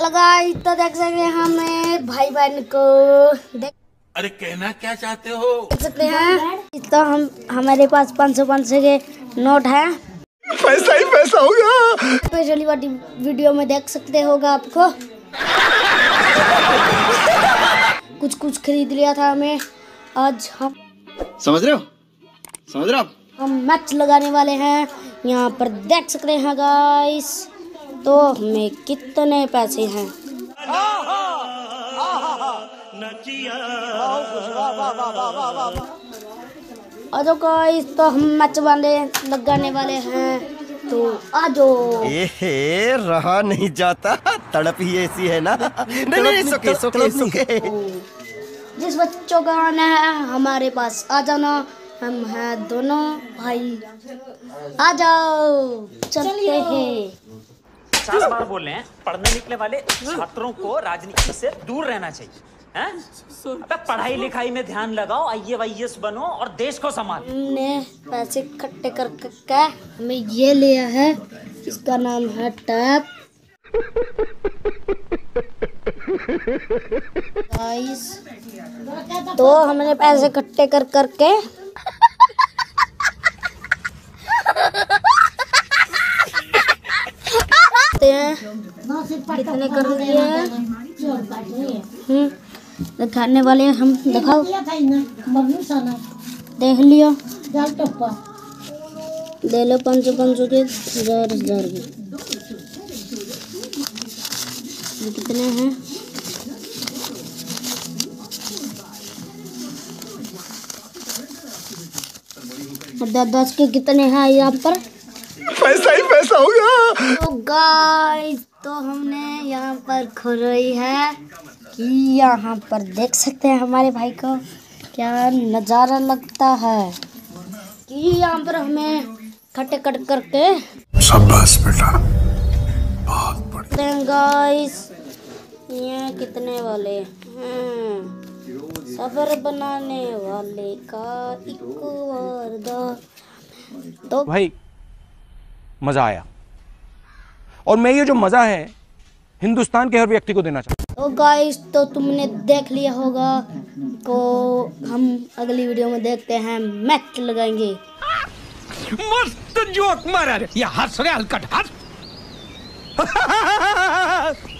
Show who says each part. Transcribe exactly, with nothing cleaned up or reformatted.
Speaker 1: Guys तो देख सकते हैं हमें भाई बहन को देख।
Speaker 2: अरे कहना क्या चाहते हो?
Speaker 1: देख सकते हैं तो हम हमारे पास पाँच सौ पाँच सौ के नोट है।
Speaker 3: पैसा ही पैसा होगा।
Speaker 1: स्पेशली वाली वीडियो में देख सकते होगा आपको। कुछ कुछ खरीद लिया था हमें। आज हम
Speaker 3: समझ रहे हो समझ रहे हो
Speaker 1: हम मैच लगाने वाले हैं। यहाँ पर देख सकते हैं गाइस तो हमें कितने पैसे हैं। और तो गाइस तो हम मैच वाले लगाने वाले हैं तो आ जाओ।
Speaker 4: ए रहा नहीं जाता, तड़प ही ऐसी है ना। नहीं नहीं सोके सोके सोके।
Speaker 1: जिस बच्चों का आना है हमारे पास आ जाना। हम हैं दोनों भाई, आ जाओ चलते हैं।
Speaker 5: पचास बार बोल रहे हैं पढ़ने निकले वाले छात्रों को राजनीति से दूर रहना चाहिए। हैं? अबे पढ़ाई लिखाई में ध्यान लगाओ, आई ए वाई एस बनो और देश को संभालो।
Speaker 1: हमने पैसे इकट्ठे कर के हमें ये लिया है, इसका नाम है टैप। गाइस तो हमने पैसे इकट्ठे कर करके कितने कर लिए हैं। हम्म दिखाने वाले हम दिखाओ। देख लियो, दे लो पाँच सौ पाँच सौ के हजार हजार के। ये कितने हैं? और दस दस के कितने हैं यहाँ पर?
Speaker 3: पैसा ही पैसा होगा।
Speaker 1: तो गाइस तो हमने यहाँ पर खोई है कि यहाँ पर देख सकते हैं हमारे भाई को क्या नज़ारा लगता है कि यहाँ पर हमें खट्टे कट करके।
Speaker 3: शाबाश बेटा, बहुत बढ़िया।
Speaker 1: गाइस ये कितने वाले हैं? सबर बनाने वाले का एक वारदात। तो
Speaker 6: भाई मजा आया, और मैं ये जो मजा है हिंदुस्तान के हर व्यक्ति को देना चाहता हूँ।
Speaker 1: तो गाइस तो तुमने देख लिया होगा तो हम अगली वीडियो में देखते हैं मैच लगाएंगे।
Speaker 2: मस्त जोक मारा रे, ये हंस रहे हलकट हंस।